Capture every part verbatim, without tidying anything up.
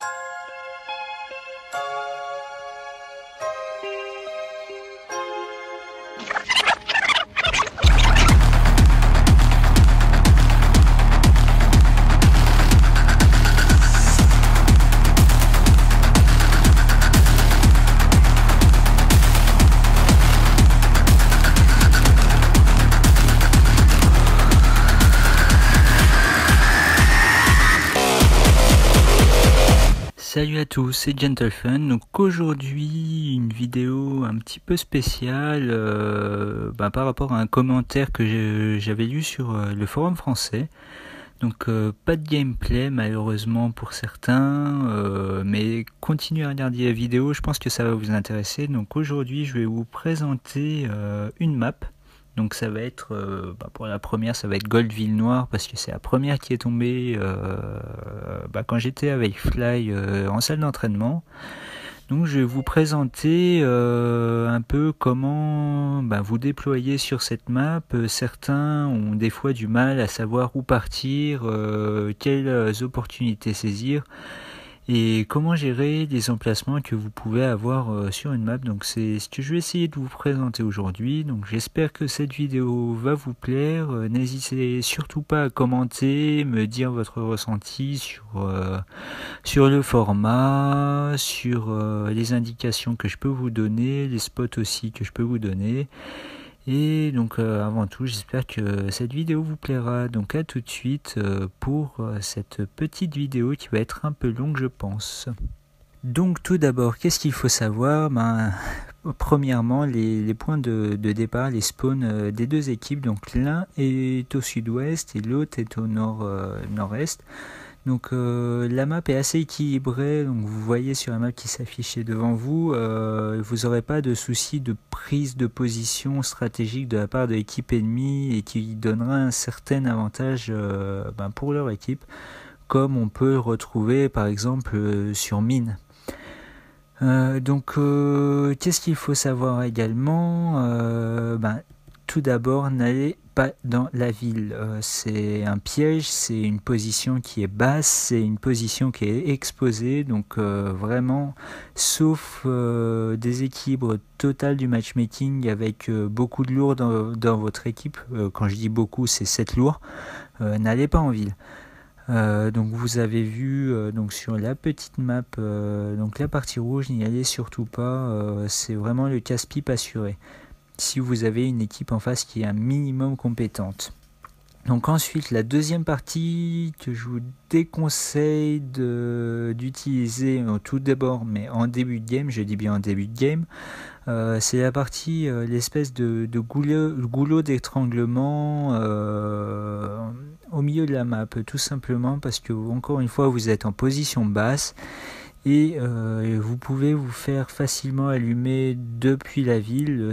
Salut à tous, c'est GentleFun. Donc aujourd'hui une vidéo un petit peu spéciale euh, bah, par rapport à un commentaire que j'avais lu sur euh, le forum français. Donc euh, pas de gameplay malheureusement pour certains, euh, mais continuez à regarder la vidéo, je pense que ça va vous intéresser. Donc aujourd'hui je vais vous présenter euh, une map. Donc ça va être, euh, bah pour la première, ça va être Goldville Noir, parce que c'est la première qui est tombée euh, bah quand j'étais avec Fly euh, en salle d'entraînement. Donc je vais vous présenter euh, un peu comment bah, vous déployer sur cette map. Certains ont des fois du mal à savoir où partir, euh, quelles opportunités saisir, et comment gérer les emplacements que vous pouvez avoir euh, sur une map. Donc c'est ce que je vais essayer de vous présenter aujourd'hui. Donc j'espère que cette vidéo va vous plaire. Euh, n'hésitez surtout pas à commenter, me dire votre ressenti sur euh, sur le format, sur euh, les indications que je peux vous donner, les spots aussi que je peux vous donner. Et donc euh, avant tout, j'espère que cette vidéo vous plaira. Donc à tout de suite euh, pour euh, cette petite vidéo qui va être un peu longue, je pense. Donc tout d'abord, qu'est-ce qu'il faut savoir? Ben, premièrement, les, les points de, de départ, les spawns euh, des deux équipes. Donc l'un est au sud-ouest et l'autre est au nord, euh, nord-est. Donc euh, la map est assez équilibrée, donc vous voyez sur la map qui s'affiche devant vous, euh, vous n'aurez pas de souci de prise de position stratégique de la part de l'équipe ennemie et qui donnera un certain avantage euh, ben pour leur équipe, comme on peut le retrouver par exemple euh, sur mine. Euh, donc euh, qu'est-ce qu'il faut savoir également? euh, ben, Tout d'abord, n'allez pas dans la ville, euh, c'est un piège, c'est une position qui est basse, c'est une position qui est exposée, donc euh, vraiment, sauf euh, déséquilibre total du matchmaking avec euh, beaucoup de lourds dans, dans votre équipe, euh, quand je dis beaucoup c'est sept lourds, euh, n'allez pas en ville. Euh, donc vous avez vu euh, donc sur la petite map, euh, donc la partie rouge, n'y allez surtout pas, euh, c'est vraiment le casse-pipe assuré si vous avez une équipe en face qui est un minimum compétente. Donc ensuite, la deuxième partie que je vous déconseille de, d'utiliser euh, tout d'abord, mais en début de game, je dis bien en début de game, euh, c'est la partie, euh, l'espèce de, de goulot, goulot d'étranglement euh, au milieu de la map, tout simplement parce que, encore une fois, vous êtes en position basse, et euh, vous pouvez vous faire facilement allumer depuis la ville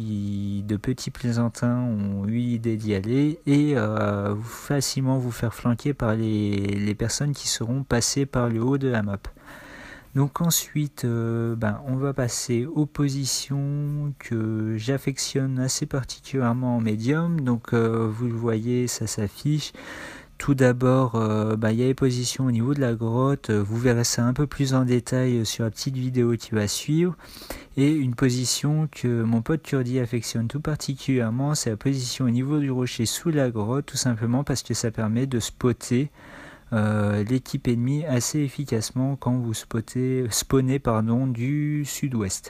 si de petits plaisantins ont eu l'idée d'y aller, et euh, facilement vous faire flanquer par les, les personnes qui seront passées par le haut de la map. Donc ensuite, euh, ben, on va passer aux positions que j'affectionne assez particulièrement en médium. Donc euh, vous le voyez, ça s'affiche. Tout d'abord, euh, bah, y a les positions au niveau de la grotte, vous verrez ça un peu plus en détail sur la petite vidéo qui va suivre. Et une position que mon pote Kurdi affectionne tout particulièrement, c'est la position au niveau du rocher sous la grotte, tout simplement parce que ça permet de spotter euh, l'équipe ennemie assez efficacement quand vous spottez, spawnez pardon, du sud-ouest.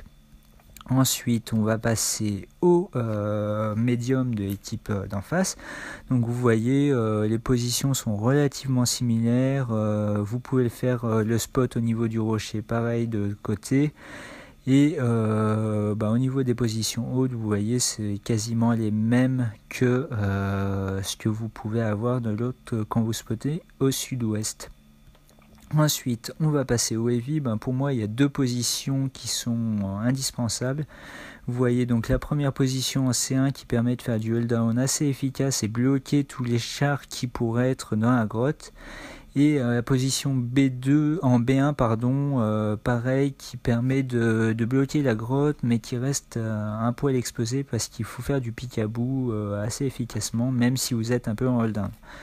Ensuite, on va passer au euh, médium de l'équipe euh, d'en face. Donc vous voyez, euh, les positions sont relativement similaires. Euh, vous pouvez faire euh, le spot au niveau du rocher, pareil de côté. Et euh, bah, au niveau des positions hautes, vous voyez, c'est quasiment les mêmes que euh, ce que vous pouvez avoir de l'autre quand vous spottez au sud-ouest. Ensuite, on va passer au heavy. Ben, pour moi, il y a deux positions qui sont indispensables. Vous voyez donc la première position en C un qui permet de faire du hold down assez efficace et bloquer tous les chars qui pourraient être dans la grotte. Et euh, la position B deux en B un pardon, euh, pareil, qui permet de, de bloquer la grotte, mais qui reste euh, un poil exposé parce qu'il faut faire du pic à bout euh, assez efficacement, même si vous êtes un peu en hold down.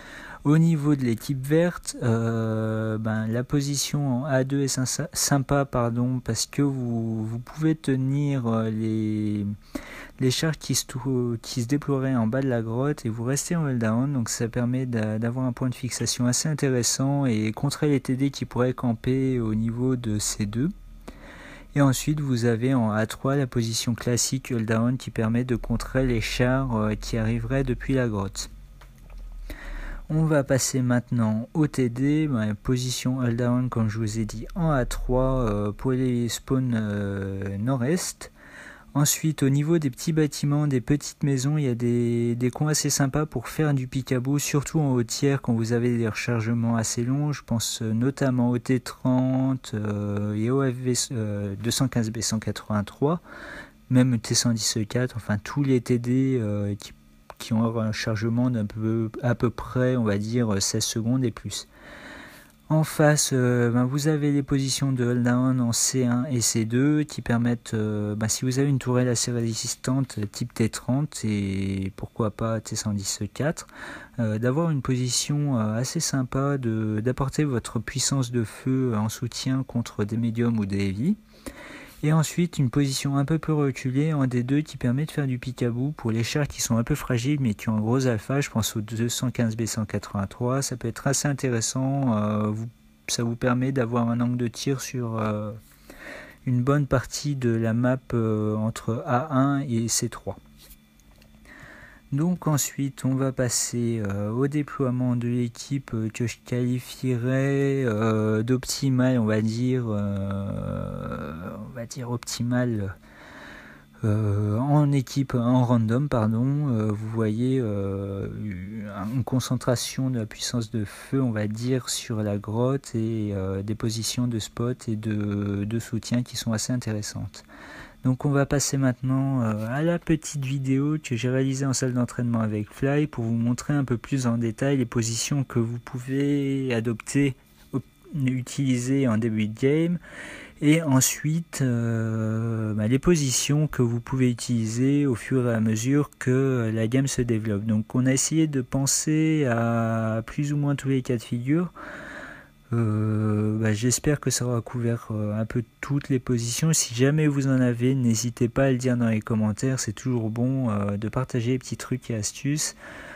Au niveau de l'équipe verte, euh, ben, la position en A deux est sympa pardon, parce que vous, vous pouvez tenir les, les chars qui se, qui se déploieraient en bas de la grotte et vous restez en hold down, donc ça permet d'avoir un point de fixation assez intéressant et contrer les T D qui pourraient camper au niveau de C deux. Et ensuite vous avez en A trois la position classique hold down qui permet de contrer les chars qui arriveraient depuis la grotte. On va passer maintenant au T D, ben, position hold down comme je vous ai dit en A trois euh, pour les spawns euh, nord-est. Ensuite au niveau des petits bâtiments, des petites maisons, il y a des, des coins assez sympas pour faire du peekaboo, surtout en haut tiers quand vous avez des rechargements assez longs. Je pense notamment au T trente euh, et au F V euh, deux cent quinze B cent quatre-vingt-trois, même T cent dix quatre, enfin tous les T D euh, qui qui ont un chargement d'un peu, à peu près, on va dire, seize secondes et plus. En face, euh, ben vous avez les positions de hold down en C un et C deux qui permettent, euh, ben si vous avez une tourelle assez résistante type T trente et pourquoi pas T cent dix quatre, euh, d'avoir une position euh, assez sympa, d'apporter votre puissance de feu en soutien contre des médiums ou des heavy. Et ensuite une position un peu plus reculée en D deux qui permet de faire du peekaboo pour les chars qui sont un peu fragiles mais qui ont un gros alpha. Je pense au deux cent quinze B cent quatre-vingt-trois, ça peut être assez intéressant, euh, vous, ça vous permet d'avoir un angle de tir sur euh, une bonne partie de la map euh, entre A un et C trois. Donc ensuite on va passer euh, au déploiement de l'équipe euh, que je qualifierais euh, d'optimal, on va dire, euh, on va dire optimal euh, en équipe en random pardon. Euh, vous voyez euh, une concentration de la puissance de feu, on va dire, sur la grotte et euh, des positions de spot et de, de soutien qui sont assez intéressantes. Donc on va passer maintenant euh, à la petite vidéo que j'ai réalisée en salle d'entraînement avec Fly pour vous montrer un peu plus en détail les positions que vous pouvez adopter, utiliser en début de game, et ensuite euh, bah, les positions que vous pouvez utiliser au fur et à mesure que la game se développe. Donc on a essayé de penser à plus ou moins tous les cas de figure. Euh, bah, j'espère que ça aura couvert euh, un peu toutes les positions. Si jamais vous en avez, n'hésitez pas à le dire dans les commentaires. C'est toujours bon euh, de partager les petits trucs et astuces.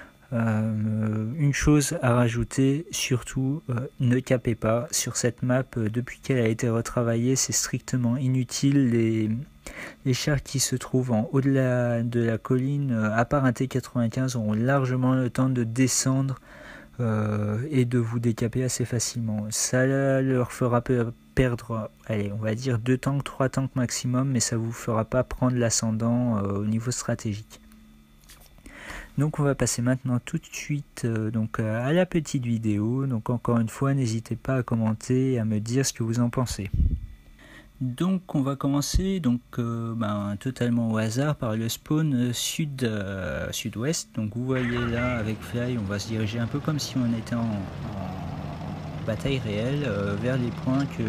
Euh, une chose à rajouter, surtout euh, ne capez pas sur cette map. Euh, depuis qu'elle a été retravaillée, c'est strictement inutile. Les, les chars qui se trouvent en haut de la, de la colline, euh, à part un T quatre-vingt-quinze, auront largement le temps de descendre Euh, et de vous décaper assez facilement. Ça leur fera perdre, allez, on va dire deux tanks, trois tanks maximum, mais ça vous fera pas prendre l'ascendant euh, au niveau stratégique. Donc on va passer maintenant tout de suite euh, donc à la petite vidéo. Donc encore une fois, n'hésitez pas à commenter et à me dire ce que vous en pensez. Donc on va commencer donc euh, ben, totalement au hasard par le spawn euh, sud euh, sud-ouest. Donc vous voyez là avec Fly, on va se diriger un peu comme si on était en, en bataille réelle euh, vers les points que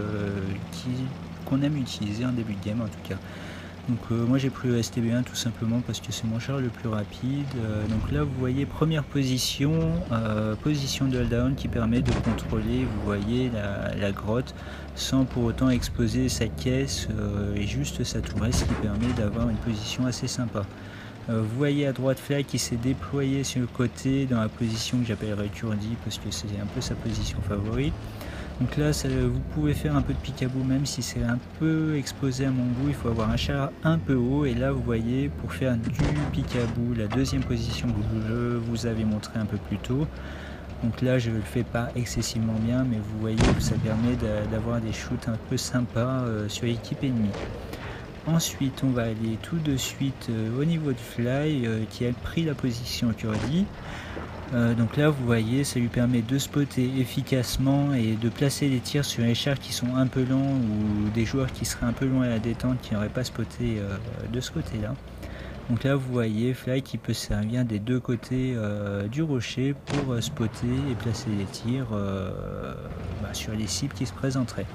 qu'on aime utiliser en début de game en tout cas. Donc euh, moi j'ai pris le S T B un tout simplement parce que c'est mon char le plus rapide. Euh, donc là vous voyez première position, euh, position de hold down qui permet de contrôler, vous voyez la, la grotte sans pour autant exposer sa caisse euh, et juste sa tourelle, ce qui permet d'avoir une position assez sympa. Euh, vous voyez à droite Fly qui s'est déployé sur le côté dans la position que j'appellerais curdy parce que c'est un peu sa position favorite. Donc là, ça, vous pouvez faire un peu de peekaboo même si c'est un peu exposé à mon goût. Il faut avoir un char un peu haut. Et là, vous voyez, pour faire du peekaboo, la deuxième position que je vous avais montré un peu plus tôt. Donc là, je ne le fais pas excessivement bien, mais vous voyez que ça permet d'avoir des shoots un peu sympas euh, sur l'équipe ennemie. Ensuite, on va aller tout de suite euh, au niveau de Fly euh, qui a pris la position curdy. Euh, donc là vous voyez, ça lui permet de spotter efficacement et de placer des tirs sur les chars qui sont un peu longs ou des joueurs qui seraient un peu loin à la détente qui n'auraient pas spoté euh, de ce côté là. Donc là vous voyez Fly qui peut servir des deux côtés euh, du rocher pour euh, spotter et placer des tirs euh, bah, sur les cibles qui se présenteraient.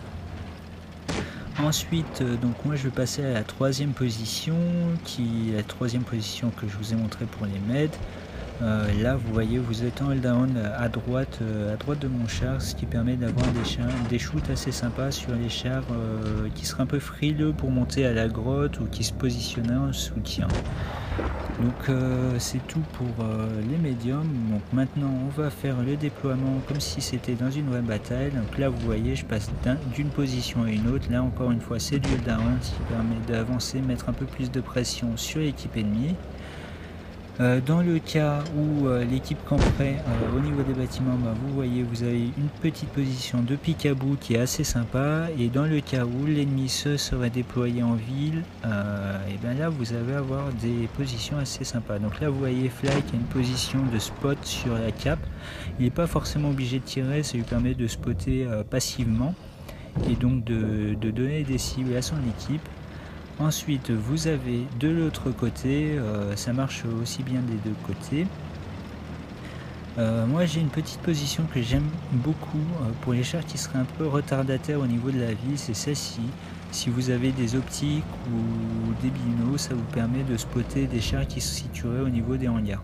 Ensuite, euh, donc moi je vais passer à la troisième position, qui est la troisième position que je vous ai montré pour les meds. Euh, là vous voyez vous êtes en hold down à droite euh, à droite de mon char, ce qui permet d'avoir des, des shoots assez sympas sur les chars euh, qui seraient un peu frileux pour monter à la grotte ou qui se positionnaient en soutien. Donc euh, c'est tout pour euh, les médiums. Donc maintenant on va faire le déploiement comme si c'était dans une vraie bataille. Donc là vous voyez je passe d'une position à une autre. Là encore une fois c'est du hold down, ce qui permet d'avancer, mettre un peu plus de pression sur l'équipe ennemie. Euh, dans le cas où euh, l'équipe camperait euh, au niveau des bâtiments, bah, vous voyez vous avez une petite position de pic-à-bout qui est assez sympa, et dans le cas où l'ennemi se serait déployé en ville, euh, et bien là vous allez avoir des positions assez sympas. Donc là vous voyez Fly qui a une position de spot sur la cape, il n'est pas forcément obligé de tirer, ça lui permet de spotter euh, passivement et donc de, de donner des cibles à son équipe. Ensuite vous avez de l'autre côté, euh, ça marche aussi bien des deux côtés. Euh, moi j'ai une petite position que j'aime beaucoup euh, pour les chars qui seraient un peu retardataires au niveau de la ville, c'est celle-ci. Si vous avez des optiques ou des binos, ça vous permet de spotter des chars qui se situeraient au niveau des hangars.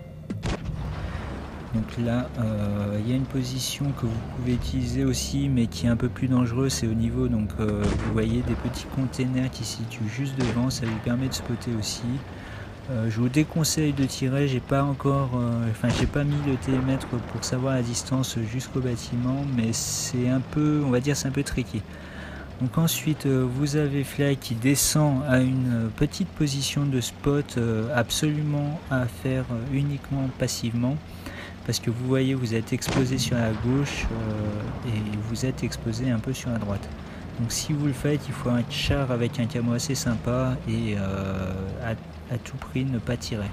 Donc là, euh, il y a une position que vous pouvez utiliser aussi, mais qui est un peu plus dangereux, c'est au niveau, donc euh, vous voyez des petits containers qui se situent juste devant, ça vous permet de spotter aussi. Euh, je vous déconseille de tirer, j'ai pas encore, euh, enfin j'ai pas mis le télémètre pour savoir la distance jusqu'au bâtiment, mais c'est un peu, on va dire c'est un peu tricky. Donc ensuite euh, vous avez Fly qui descend à une petite position de spot euh, absolument à faire euh, uniquement passivement. Parce que vous voyez vous êtes exposé sur la gauche euh, et vous êtes exposé un peu sur la droite. Donc si vous le faites, il faut un char avec un camo assez sympa et euh, à, à tout prix ne pas tirer.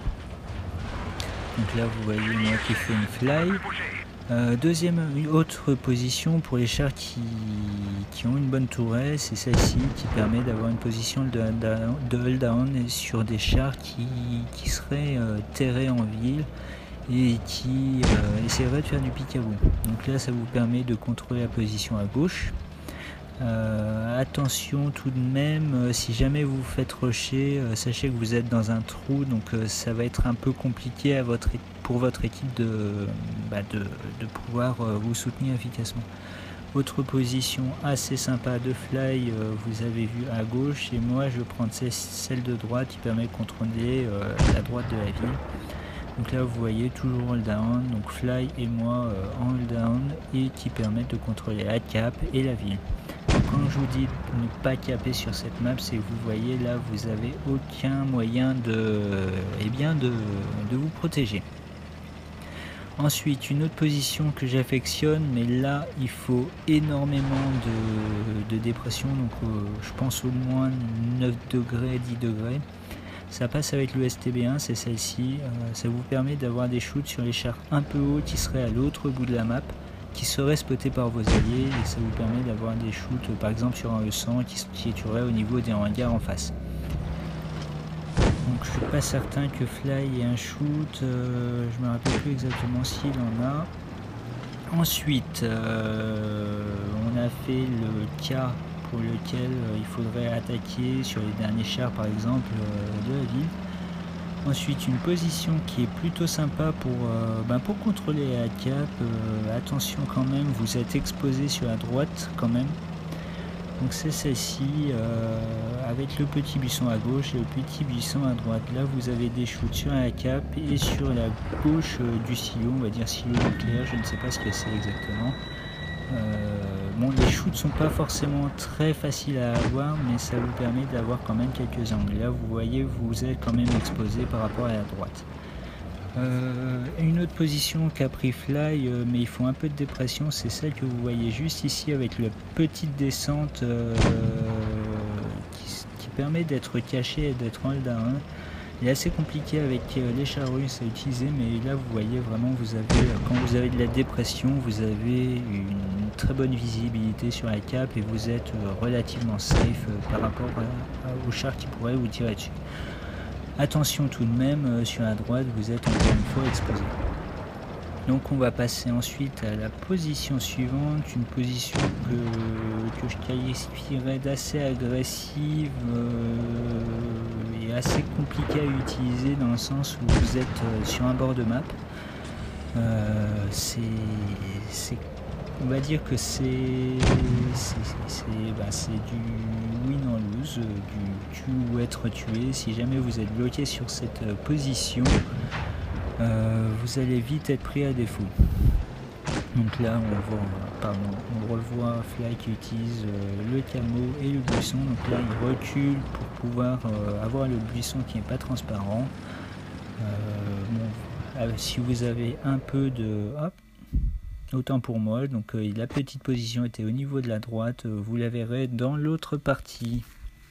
Donc là vous voyez moi qui fais une Fly. Euh, deuxième, une autre position pour les chars qui, qui ont une bonne tourelle, c'est celle-ci qui permet d'avoir une position de, de hold down sur des chars qui, qui seraient euh, terrés en ville et qui euh, essaierait de faire du pic-à-bout. Donc là ça vous permet de contrôler la position à gauche. Euh, attention tout de même, euh, si jamais vous vous faites rusher, euh, sachez que vous êtes dans un trou, donc euh, ça va être un peu compliqué à votre, pour votre équipe de, bah de, de pouvoir euh, vous soutenir efficacement. Autre position assez sympa de Fly, euh, vous avez vu à gauche, et moi je vais prendre celle de droite qui permet de contrôler euh, la droite de la ville. Donc là vous voyez toujours hold down, donc Fly et moi euh, en hold down, et qui permettent de contrôler la cap et la ville. Donc quand je vous dis ne pas caper sur cette map, c'est que vous voyez là vous avez aucun moyen de, eh bien de, de vous protéger. Ensuite une autre position que j'affectionne, mais là il faut énormément de, de dépression, donc euh, je pense au moins neuf degrés, dix degrés. Ça passe avec l'U S T B un, c'est celle-ci, euh, ça vous permet d'avoir des shoots sur les chars un peu hauts qui seraient à l'autre bout de la map, qui seraient spotés par vos alliés, et ça vous permet d'avoir des shoots euh, par exemple sur un E cent qui se situerait au niveau des hangars en face. Donc je suis pas certain que Fly ait un shoot, euh, je me rappelle plus exactement s'il en a. Ensuite euh, on a fait le cas pour lequel euh, il faudrait attaquer sur les derniers chars par exemple euh, de la ville. Ensuite une position qui est plutôt sympa pour, euh, ben pour contrôler la cap, euh, attention quand même, vous êtes exposé sur la droite quand même. Donc c'est celle-ci euh, avec le petit buisson à gauche et le petit buisson à droite. Là vous avez des shoots sur la cap et sur la gauche euh, du silo, on va dire silo nucléaire, je ne sais pas ce que c'est exactement. Euh, bon, les shoots sont pas forcément très faciles à avoir, mais ça vous permet d'avoir quand même quelques angles. Là vous voyez vous êtes quand même exposé par rapport à la droite. Euh, une autre position qu'a pris Fly, euh, mais il faut un peu de dépression, c'est celle que vous voyez juste ici avec la petite descente euh, qui, qui permet d'être caché et d'être en hold down. Il est assez compliqué avec euh, les chars russes à utiliser, mais là vous voyez vraiment, vous avez, quand vous avez de la dépression, vous avez une très bonne visibilité sur la cap et vous êtes euh, relativement safe euh, par rapport à, à, aux chars qui pourraient vous tirer dessus. Attention tout de même, euh, sur la droite, vous êtes encore une fois exposé. Donc on va passer ensuite à la position suivante, une position que, que je qualifierais d'assez agressive euh, et assez compliquée à utiliser dans le sens où vous êtes euh, sur un bord de map. Euh, c'est, on va dire que c'est bah, du win or lose, euh, du tue ou être tué. Si jamais vous êtes bloqué sur cette euh, position, euh, vous allez vite être pris à défaut. Donc là on voit, pardon, on revoit Fly qui utilise euh, le camo et le buisson. Donc là il recule pour pouvoir euh, avoir le buisson qui n'est pas transparent. Euh, bon, euh, si vous avez un peu de... Hop, autant pour moi, donc euh, la petite position était au niveau de la droite, euh, vous la verrez dans l'autre partie.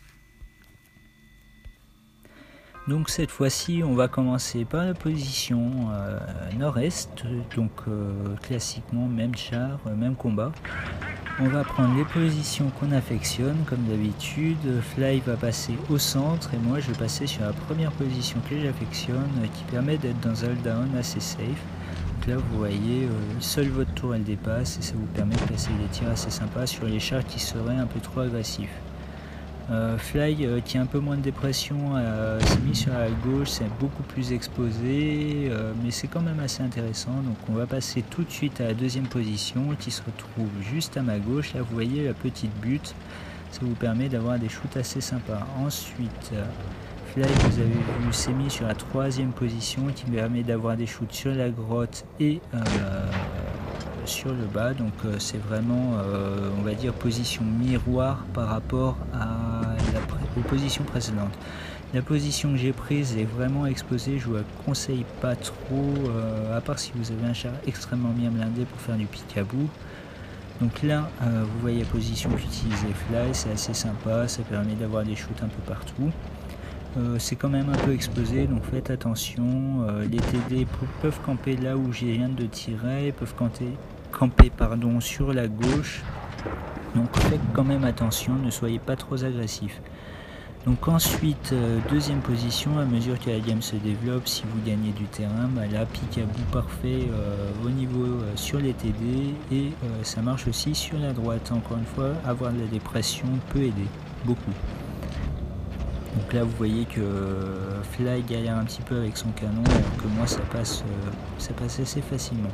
Donc cette fois-ci on va commencer par la position euh, nord-est, donc euh, classiquement même char, même combat. On va prendre les positions qu'on affectionne comme d'habitude. Fly va passer au centre et moi je vais passer sur la première position que j'affectionne qui permet d'être dans un hold down assez safe. Donc là vous voyez, euh, seule votre tour elle dépasse et ça vous permet de passer des tirs assez sympas sur les chars qui seraient un peu trop agressifs. Euh, Fly euh, qui a un peu moins de dépression euh, s'est mis sur la gauche, c'est beaucoup plus exposé, euh, mais c'est quand même assez intéressant. Donc on va passer tout de suite à la deuxième position qui se retrouve juste à ma gauche. Là vous voyez la petite butte, ça vous permet d'avoir des shoots assez sympas. Ensuite euh, Fly, vous avez vu, s'est mis sur la troisième position qui permet d'avoir des shoots sur la grotte et euh, sur le bas. Donc euh, c'est vraiment euh, on va dire position miroir par rapport à la pré aux positions précédentes. La position que j'ai prise est vraiment exposée, je vous la conseille pas trop, euh, à part si vous avez un char extrêmement bien blindé pour faire du pick-à-bout. Donc là euh, vous voyez la position qu'utilisait Fly, c'est assez sympa, ça permet d'avoir des shoots un peu partout. Euh, c'est quand même un peu exposé, donc faites attention. Euh, les T D peuvent camper là où j'ai rien de tirer, peuvent camper, camper pardon, sur la gauche, donc faites quand même attention, ne soyez pas trop agressif. Donc ensuite, euh, deuxième position, à mesure que la game se développe, si vous gagnez du terrain, bah là, pique à bout parfait euh, au niveau euh, sur les T D, et euh, ça marche aussi sur la droite. Encore une fois, avoir de la dépression peut aider, beaucoup. Donc là vous voyez que Fly galère un petit peu avec son canon alors que moi ça passe, euh, ça passe assez facilement.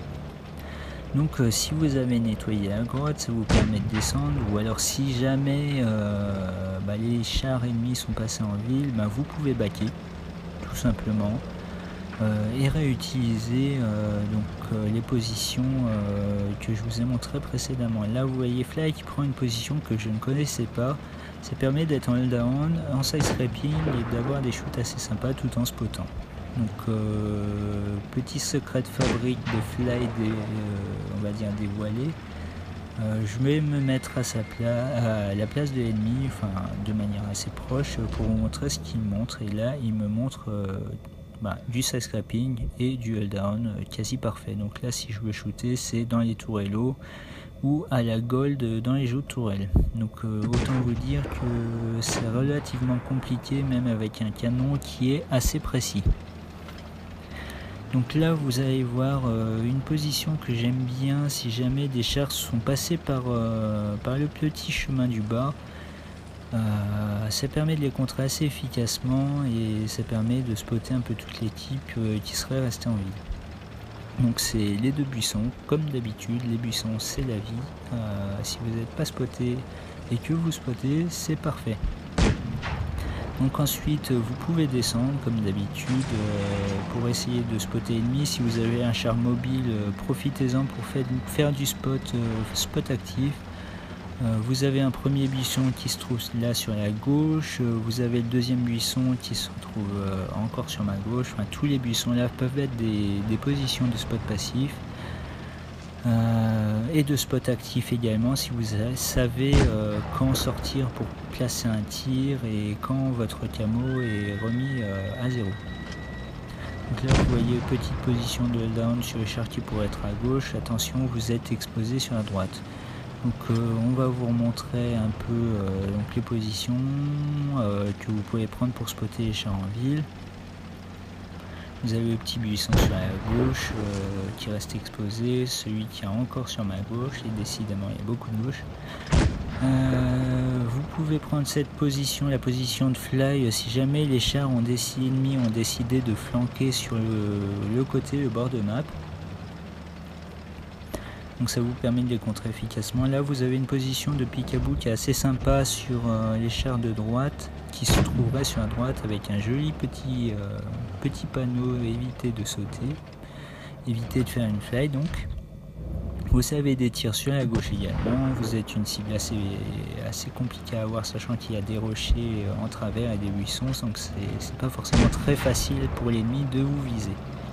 Donc euh, si vous avez nettoyé la grotte, ça vous permet de descendre, ou alors si jamais euh, bah, les chars ennemis sont passés en ville, bah, vous pouvez backer tout simplement euh, et réutiliser euh, donc, euh, les positions euh, que je vous ai montré précédemment. Là vous voyez Fly qui prend une position que je ne connaissais pas. Ça permet d'être en hold down, en side scraping et d'avoir des shoots assez sympas tout en spotant. Donc euh, petit secret de fabrique de Fly, des, euh, on va dire dévoilé. Euh, je vais me mettre à, sa pla à la place de l'ennemi, enfin de manière assez proche pour vous montrer ce qu'il montre. Et là il me montre euh, bah, du side scraping et du hold down euh, quasi parfait. Donc là si je veux shooter c'est dans les tourellos ou à la gold dans les jeux de tourelle. Donc euh, autant vous dire que c'est relativement compliqué même avec un canon qui est assez précis. Donc là vous allez voir euh, une position que j'aime bien si jamais des chars sont passés par, euh, par le petit chemin du bas. Euh, ça permet de les contrer assez efficacement et ça permet de spotter un peu toute l'équipe euh, qui serait restée en ville. Donc c'est les deux buissons, comme d'habitude, les buissons c'est la vie. Euh, si vous n'êtes pas spoté et que vous spottez, c'est parfait. Donc ensuite vous pouvez descendre comme d'habitude euh, pour essayer de spotter l'ennemi. Si vous avez un char mobile, euh, profitez-en pour faire, faire du spot, euh, spot actif. Euh, vous avez un premier buisson qui se trouve là sur la gauche, euh, vous avez le deuxième buisson qui se trouve euh, encore sur ma gauche. Enfin, tous les buissons là peuvent être des, des positions de spot passif euh, et de spot actif également si vous savez euh, quand sortir pour placer un tir et quand votre camo est remis euh, à zéro. Donc là vous voyez petite position de hold down sur les chars qui pourraient être à gauche. Attention, vous êtes exposé sur la droite. Donc euh, on va vous remontrer un peu euh, donc les positions euh, que vous pouvez prendre pour spotter les chars en ville. Vous avez le petit buisson sur la gauche euh, qui reste exposé, celui qui est encore sur ma gauche, et décidément il y a beaucoup de gauche. Euh, vous pouvez prendre cette position, la position de fly, si jamais les chars ont décidé, ennemis ont décidé de flanquer sur le, le côté, le bord de map. Donc ça vous permet de les contrer efficacement. Là vous avez une position de peekaboo qui est assez sympa sur euh, les chars de droite, qui se trouverait sur la droite avec un joli petit, euh, petit panneau, éviter de sauter, éviter de faire une fly donc. Vous avez des tirs sur la gauche également, vous êtes une cible assez, assez compliquée à avoir, sachant qu'il y a des rochers en travers et des buissons, donc c'est pas forcément très facile pour l'ennemi de vous viser.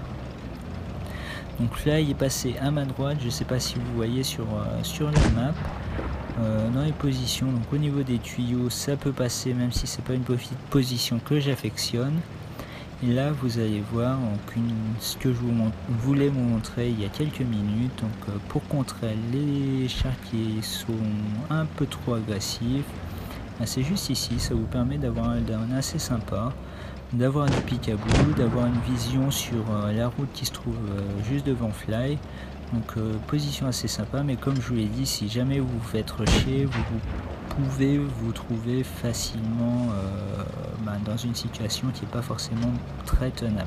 Donc là il est passé à ma droite, je ne sais pas si vous voyez sur, euh, sur la map, euh, dans les positions, donc au niveau des tuyaux ça peut passer même si c'est pas une position que j'affectionne. Et là vous allez voir donc, une, ce que je vous voulais vous montrer il y a quelques minutes, donc euh, pour contrer les chars qui sont un peu trop agressifs, ben, c'est juste ici, ça vous permet d'avoir un down assez sympa, d'avoir du peekaboo, d'avoir une vision sur euh, la route qui se trouve euh, juste devant Fly. Donc euh, position assez sympa, mais comme je vous l'ai dit, si jamais vous vous faites rusher, vous, vous pouvez vous trouver facilement euh, bah, dans une situation qui n'est pas forcément très tenable.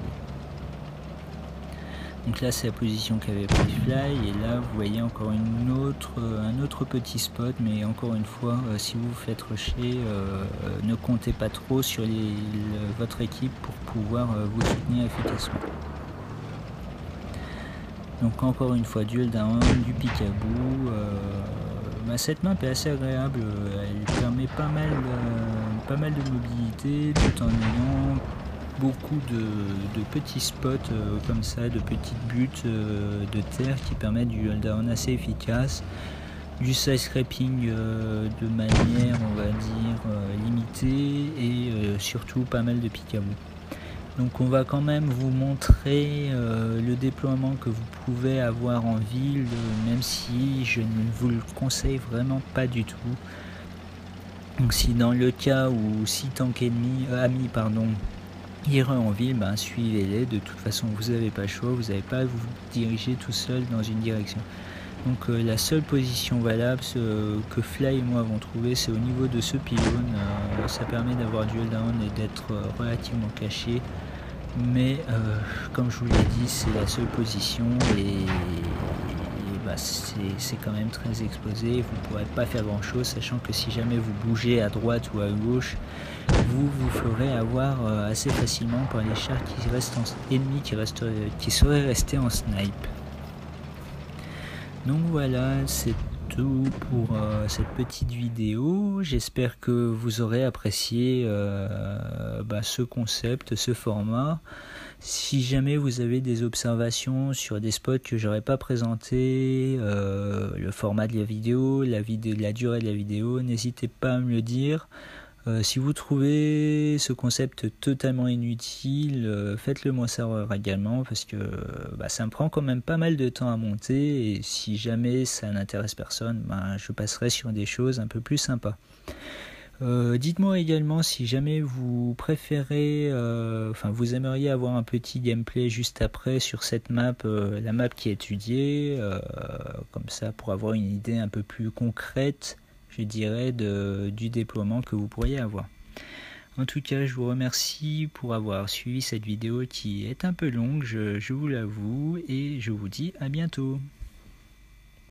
Donc là c'est la position qu'avait pris Fly, et là vous voyez encore une autre, un autre petit spot, mais encore une fois, euh, si vous vous faites rusher, euh, ne comptez pas trop sur les, le, votre équipe pour pouvoir euh, vous soutenir efficacement. Donc encore une fois, duel down, du peekaboo, euh, bah cette map est assez agréable, elle permet pas mal, euh, pas mal de mobilité tout en ayant beaucoup de, de petits spots euh, comme ça, de petites buttes euh, de terre qui permettent du duel down assez efficace, du side scraping euh, de manière on va dire euh, limitée, et euh, surtout pas mal de peekaboo. Donc on va quand même vous montrer euh, le déploiement que vous pouvez avoir en ville, euh, même si je ne vous le conseille vraiment pas du tout. Donc si dans le cas où si tank ennemi, euh, ami pardon, ira en ville, ben suivez-les, de toute façon vous n'avez pas le choix, vous n'avez pas à vous diriger tout seul dans une direction. Donc euh, la seule position valable ce, que Fly et moi avons trouvé, c'est au niveau de ce pylône, euh, ça permet d'avoir duel down et d'être euh, relativement caché. Mais euh, comme je vous l'ai dit, c'est la seule position, et, et bah, c'est quand même très exposé, vous ne pourrez pas faire grand chose, sachant que si jamais vous bougez à droite ou à gauche, vous vous ferez avoir euh, assez facilement par les chars qui restent en ennemis qui, restent, qui seraient restés en snipe. Donc voilà, c'est tout pour euh, cette petite vidéo. J'espère que vous aurez apprécié euh, bah, ce concept, ce format. Si jamais vous avez des observations sur des spots que j'aurais pas présenté, euh, le format de la vidéo, la, vidéo, la durée de la vidéo, n'hésitez pas à me le dire. Euh, si vous trouvez ce concept totalement inutile, euh, faites-le moi savoir également, parce que bah, ça me prend quand même pas mal de temps à monter, et si jamais ça n'intéresse personne, bah, je passerai sur des choses un peu plus sympas. Euh, dites-moi également si jamais vous préférez, euh, enfin vous aimeriez avoir un petit gameplay juste après sur cette map, euh, la map qui est étudiée, euh, comme ça pour avoir une idée un peu plus concrète, je dirais, de, du déploiement que vous pourriez avoir. En tout cas, je vous remercie pour avoir suivi cette vidéo qui est un peu longue, je, je vous l'avoue, et je vous dis à bientôt.